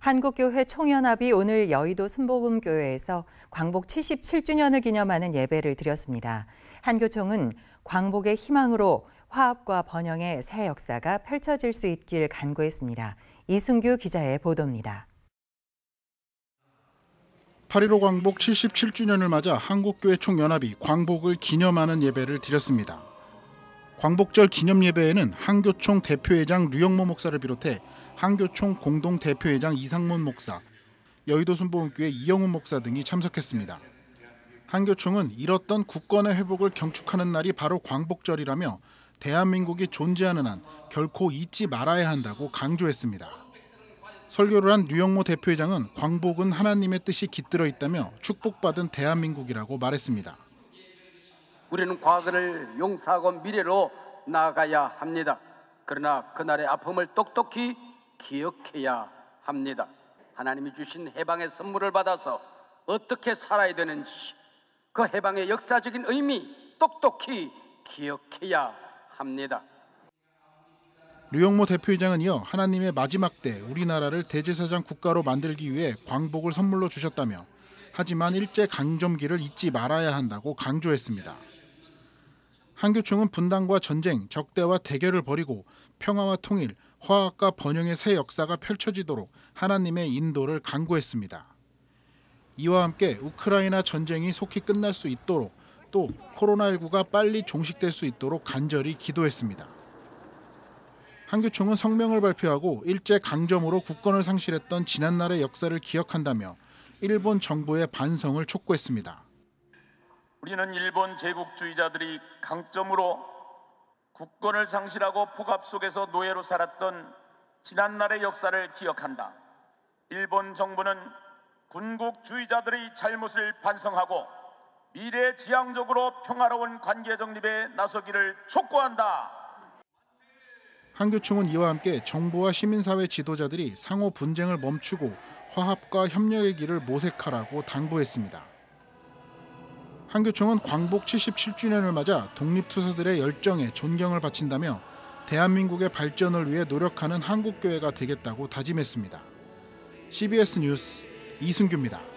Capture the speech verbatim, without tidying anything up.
한국교회 총연합이 오늘 여의도 순복음교회에서 광복 칠십칠 주년을 기념하는 예배를 드렸습니다. 한교총은 광복의 희망으로 화합과 번영의 새 역사가 펼쳐질 수 있길 간구했습니다. 이승규 기자의 보도입니다. 팔 일오 광복 칠십칠 주년을 맞아 한국교회 총연합이 광복을 기념하는 예배를 드렸습니다. 광복절 기념 예배에는 한교총 대표회장 류영모 목사를 비롯해 한교총 공동대표회장 이상문 목사, 여의도 순복음교회 이영훈 목사 등이 참석했습니다. 한교총은 잃었던 국권의 회복을 경축하는 날이 바로 광복절이라며 대한민국이 존재하는 한 결코 잊지 말아야 한다고 강조했습니다. 설교를 한 류영모 대표회장은 광복은 하나님의 뜻이 깃들어 있다며 축복받은 대한민국이라고 말했습니다. 우리는 과거를 용서하고 미래로 나아가야 합니다. 그러나 그날의 아픔을 똑똑히 기억해야 합니다. 하나님이 주신 해방의 선물을 받아서 어떻게 살아야 되는지 그 해방의 역사적인 의미 똑똑히 기억해야 합니다. 류영모 대표회장은 이어 하나님의 마지막 때 우리나라를 대제사장 국가로 만들기 위해 광복을 선물로 주셨다며 하지만 일제강점기를 잊지 말아야 한다고 강조했습니다. 한교총은 분단과 전쟁, 적대와 대결을 벌이고 평화와 통일, 화합과 번영의 새 역사가 펼쳐지도록 하나님의 인도를 간구했습니다. 이와 함께 우크라이나 전쟁이 속히 끝날 수 있도록 또 코로나십구가 빨리 종식될 수 있도록 간절히 기도했습니다. 한교총은 성명을 발표하고 일제강점으로 국권을 상실했던 지난날의 역사를 기억한다며 일본 정부의 반성을 촉구했습니다. 우리는 일본 제국주의자들이 강점으로 국권을 상실하고 폭압 속에서 노예로 살았던 지난날의 역사를 기억한다. 일본 정부는 군국주의자들의 잘못을 반성하고 미래지향적으로 평화로운 관계 정립에 나서기를 촉구한다. 한교총은 이와 함께 정부와 시민사회 지도자들이 상호 분쟁을 멈추고 화합과 협력의 길을 모색하라고 당부했습니다. 한교총은 광복 칠십칠 주년을 맞아 독립투사들의 열정에 존경을 바친다며 대한민국의 발전을 위해 노력하는 한국교회가 되겠다고 다짐했습니다. 씨비에스 뉴스 이승규입니다.